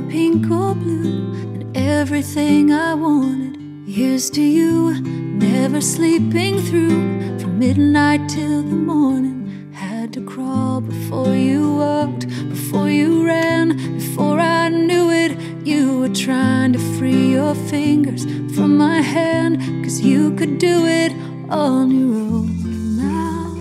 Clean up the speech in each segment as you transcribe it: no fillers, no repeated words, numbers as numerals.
pink or blue, and everything I wanted. Here's to you, never sleeping through, from midnight till the morning. Had to crawl before you walked, before you ran, before I knew it. You were trying to free your fingers from my hand, 'cause you could do it on your own. Now,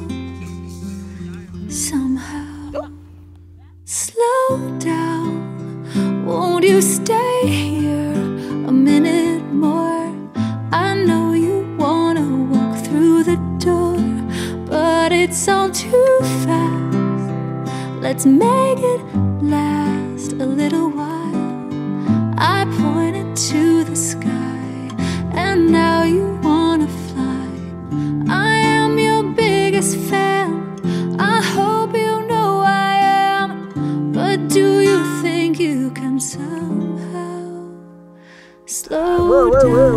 somehow, slow down. Won't you stay here a minute more? I know you wanna walk through the door, but it's all too fast. Let's make it last a little while. I pointed to the sky, and now you wanna fly. I am your biggest fan, I hope you know I am. But do you think you can somehow slow down?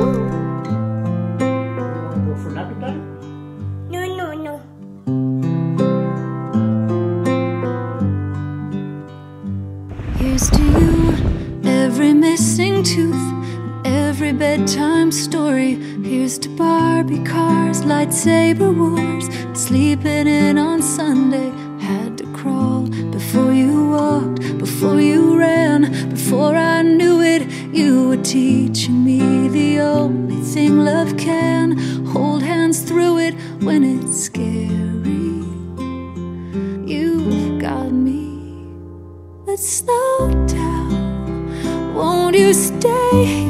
Go for Natalya? No. Here's to you, every missing tooth, every bedtime story. Here's to Barbie cars, lightsaber wars, sleeping in on Sunday. Had to crawl before you walked, before you ran, before I knew it. You were teaching me the only thing love can. Hold hands through it when it's scary. You've got me. Let's slow down. Won't you stay here